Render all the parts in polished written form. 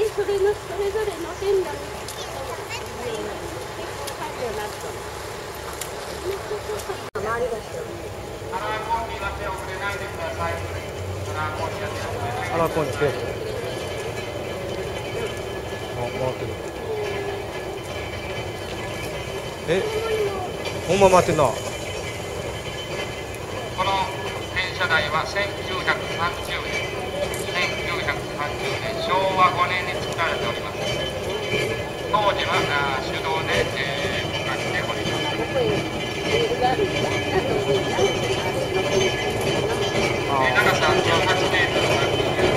それのそれぞれの線路に周りがカラーコーンには手を触れないでください。カラーコーンには手を触れないでください。 カラーコーンに手を触れない。あ、回ってる。え、ほんま回ってんな。 この電車台は1930年、昭和5年に作られております。当時は手動で動かしております。長さ18メートルの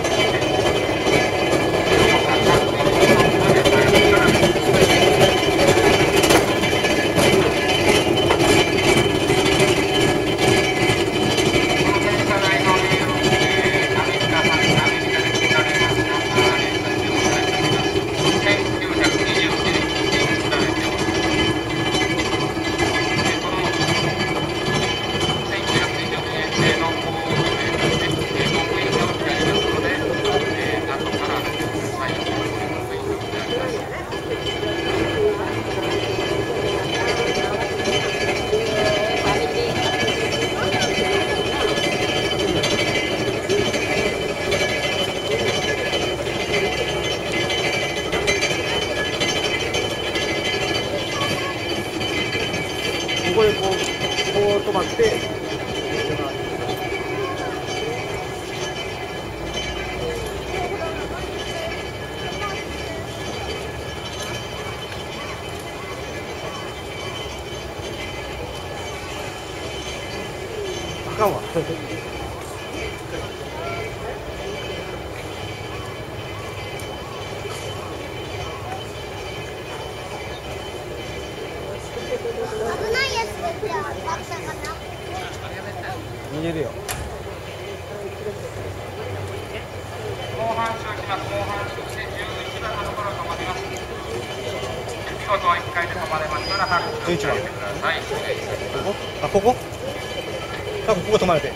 ここでこう止まってあかんわ危ないやつだってあったかな。 逃げるよ。 後半周します。後半周して11番のところ止まります。見事1回で止まれましたら拍手をしてあげてください。 ここ？あ、ここ？多分ここ止まれて。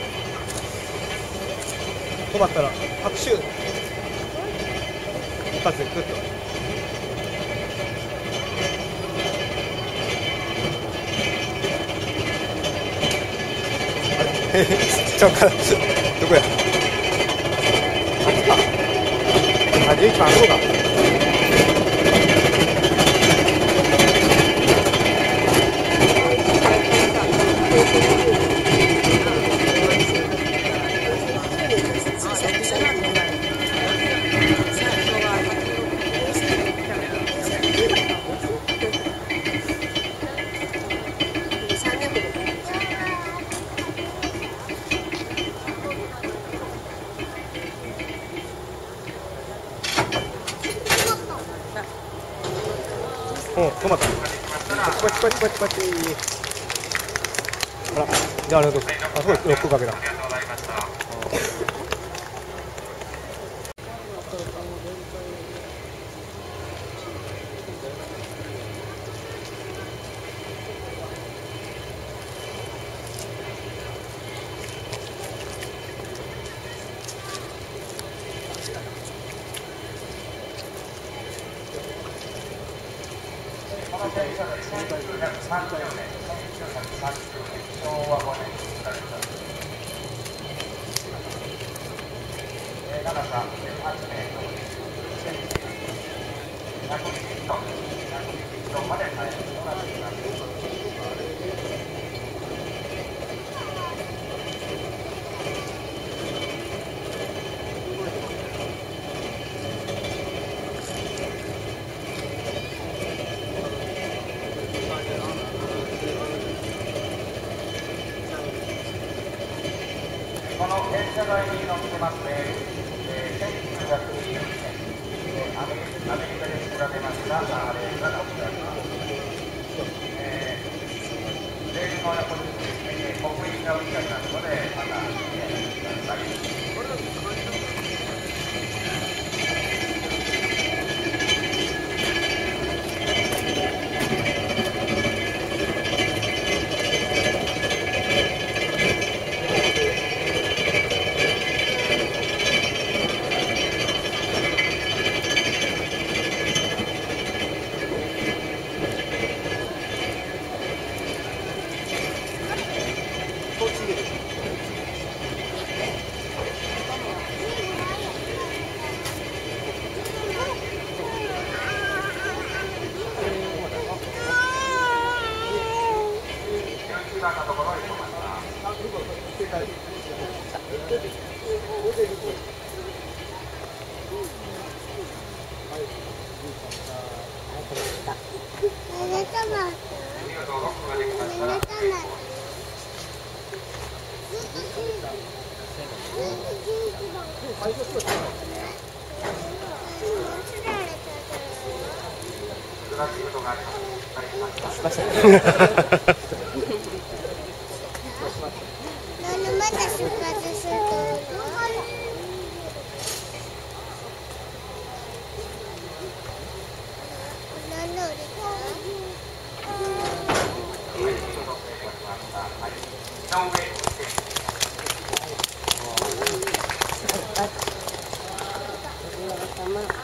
止まったら拍手。一発でグッと。ちゃうからどこや？あっちか。あ、11番あそこか。止まった。パチパチパチパチ。あら、じゃあありがとう。あそこロックかけた。 この電車で1930年、昭和5年に作られた長さ18メートル、120トン、120トンまで耐えることができます。この電車台に乗ってますね、1922年、アメリカで作られましたレールが乗ってあります。レールの横にですね、刻印が打ちありますので、また見てください。 見事ロックができましたら成功。難しいことがあります。 また出発すると何乗りか